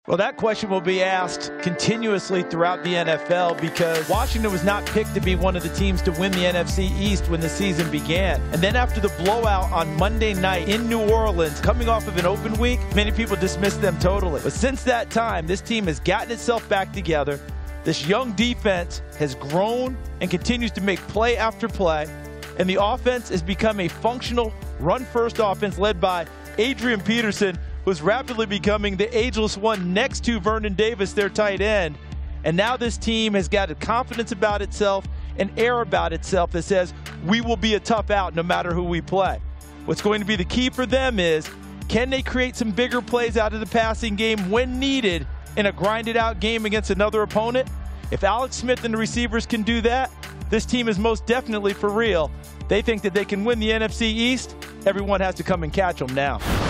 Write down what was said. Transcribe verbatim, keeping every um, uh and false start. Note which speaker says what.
Speaker 1: Well, that question will be asked continuously throughout the N F L because Washington was not picked to be one of the teams to win the N F C East when the season began. And then after the blowout on Monday night in New Orleans, coming off of an open week, many people dismissed them totally. But since that time, this team has gotten itself back together. This young defense has grown and continues to make play after play. And the offense has become a functional run-first offense led by Adrian Peterson, who's rapidly becoming the ageless one next to Vernon Davis, their tight end. And now this team has got a confidence about itself, an air about itself that says, we will be a tough out no matter who we play. What's going to be the key for them is, can they create some bigger plays out of the passing game when needed in a grinded-out game against another opponent? If Alex Smith and the receivers can do that, this team is most definitely for real. They think that they can win the N F C East. Everyone has to come and catch them now.